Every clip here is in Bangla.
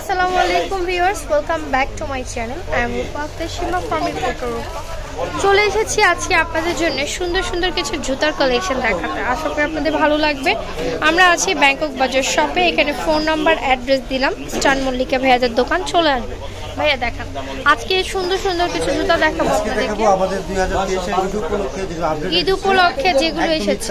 আসসালামু আলাইকুম viewers, welcome back to my channel. I am Rupa Seema from reporter Rupa. চলে এসেছি আজকে আপনাদের জন্য সুন্দর সুন্দর কিছু জুতার কালেকশন দেখাতে। আশা করি আপনাদের ভালো লাগবে। আমরা আছি ব্যাংকক বাজার শপে। এখানে ফোন নাম্বার অ্যাড্রেস দিলাম। স্টান মল্লিকা ভাইয়াদের দোকান, চলে আসবে। ভাইয়া দেখান, আজকে সুন্দর সুন্দর কিছু জুতা দেখাবো আপনাদেরকে। আমাদের 2023 ঈদ উপলক্ষে যেগুলো এসেছে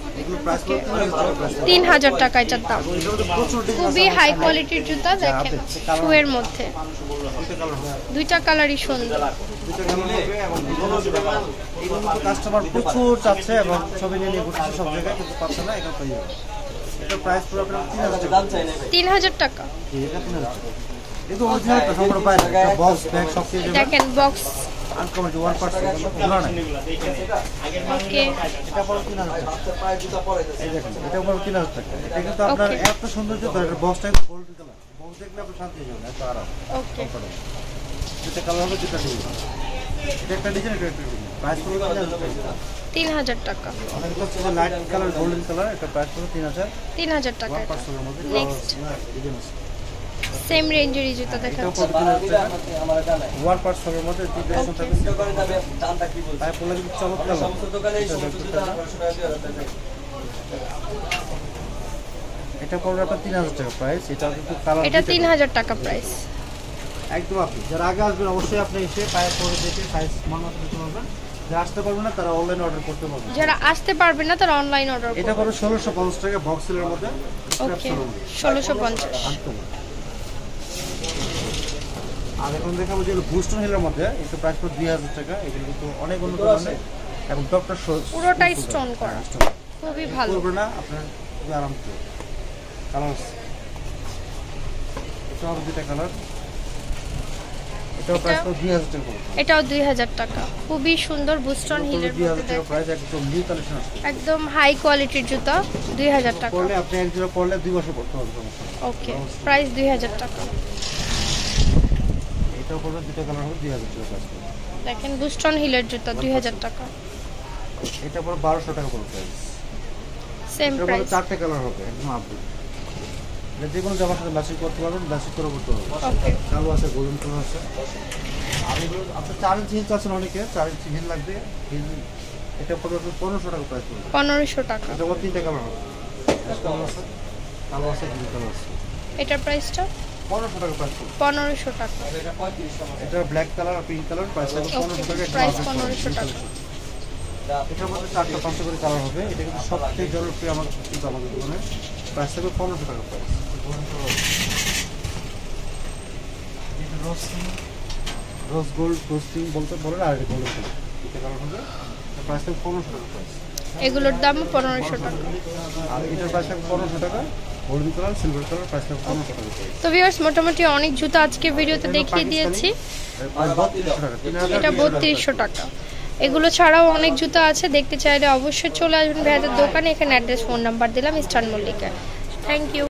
3000 টাকা এটার দাম। খুবই হাই কোয়ালিটির জুতা, দেখেন শুয়ের মধ্যে দুইটা কালারই সুন্দর। কাস্টমার প্রচুর চাচ্ছে এবং ছবি নিয়ে ঘুরছে সব জায়গায়, কিন্তু পাচ্ছে না। এটা পাই যাবে। এটা প্রাইস পুরো আপনার 3000 টাকা। এটা অরিজিনাল সম্পূর্ণ প্রাইস। বক্স ব্যাগ সব কিছু দেখেন বক্স আনকমন 1% পুরো না। ওকে, এটা পুরো 3000 টাকা। এই দেখেন, এটা পুরো 3000 টাকা। এটা কিন্তু আপনার এত সুন্দর জুতা, এটা বক্সটা কিন্তু গোল্ড কালার। বক্স দেখলে আপনি শান্তি হয়ে যাবেন, এত আরাম। ওকে, এটা কালার হবে দুটো ডিজাইন। এটা একটা ডিজাইন, এটা একটা ডিজাইন। প্রাইস পুরো 3000 টাকা। আমাদের কাছে যে লাইট কালার গোল্ডেন কালার, এটা প্রাইস পুরো 3000 টাকা। 1% এর মধ্যে নেক্সট ডিজাইন আছে। সেম রেঞ্জের জুতা দেখাচ্ছি। 1% এর মধ্যে ডিজাইন থাকবে। তাই বলে কিন্তু চমৎকার এটা পড়বে আপনার 3000 টাকা প্রাইস। এটা কিন্তু কালার, এটা 3000 টাকা প্রাইস। একদম আপনি যারা আগে আসবেন অবশ্যই আপনি এসে পায়ে পরে দেখে সাইজ মানাতে দিতে পারবেন। যারা আসতে পারবেন না তারা অনলাইন অর্ডার করতে পারবেন। যারা আসতে পারবেন না তারা অনলাইন অর্ডার করুন। এটা পড়বে 1650 টাকা বক্সেলের মধ্যে। ওকে, 1650। আর এখন দেখাবো যে বুস্টন হিলের মধ্যে, এটা প্রাইস পড়বে 2000 টাকা। এগুলো কিন্তু অনেক উন্নত মানের এবং ডক্টর পুরোটাই স্টোন করা, খুবই ভালো। করবে না আপনার খুবই আরাম করে। কালার এটা হবে দুটো কালার। এটাও প্রাইস পড়বে 2000 টাকা। এটাও 2000 টাকা। খুবই সুন্দর বুস্টন হিলের 2000 মধ্যে, টাকা প্রাইস। একদম নিউ কালেকশন আছে, একদম হাই কোয়ালিটির জুতা। 2000 টাকা পড়লে আপনি এক জোড়া পড়লে 2 বছর পড়তে হবে। ওকে, প্রাইস 2000 টাকা। এটাও পড়বে দুটো কালার হবে 2000 টাকা প্রাইস। দেখেন বুস্টন হিলের জুতা 2000 টাকা। এটা পড়বে 1200 টাকা পড়বে প্রাইস। সেম এটা পড়বে প্রাইস। 4টে কালার হবে, একদম আপডেট। এটা যে কোনো জামার সাথে ম্যাচিং করতে পারবেন, ম্যাচিং করে করতে পারবেন। ওকে, কালো আছে, গোল্ডেন কালার আছে। আর এগুলো আপনার 4 ইঞ্চি হিল আছেন অনেকে, 4 ইঞ্চি হিল লাগবে। হিল এটা পড়বে 1500 টাকা প্রাইস পড়বে। 1500 টাকা। এটা পড়বে 3টে কালার হবে, কালো আছে, কালো আছে, গ্রিন কালার আছে। এটার প্রাইসটা 1500 টাকা প্রাইস পড়বে। 1500 টাকা। এটা ব্ল্যাক কালার আর পিঙ্ক কালার, প্রাইস হবে 1500 টাকা। প্রাইস 1500 টাকা। এটার মধ্যে 4টা 5টা করে কালার হবে। এটা কিন্তু সবথেকে জনপ্রিয় আমার কিন্তু আমাদের দোকানে। প্রাইস হবে 1500 টাকা প্রাইস। রোজ গোল্ড রোস্টিং বলতে বলেন, আর এটা গোল্ডেন কালার, এটা কালার হবে। প্রাইস হবে 1500 টাকা প্রাইস। এগুলোর দাম 1500 টাকা। আর এটার প্রাইস হবে 1500 টাকা। Golden colour, silver colour, price হবে 1500 টাকা প্রাইস। তো ভিউয়ার্স, মোটামুটি অনেক জুতা আজকে ভিডিওতে দেখিয়ে দিয়েছি। এটা 3200 টাকা। এগুলো ছাড়াও অনেক জুতা আছে, দেখতে চাইলে অবশ্যই চলে আসবেন ভাইয়াদের দোকানে। এখানে অ্যাড্রেস, ফোন নাম্বার দিলাম, স্টান মল্লিকা। Thank you.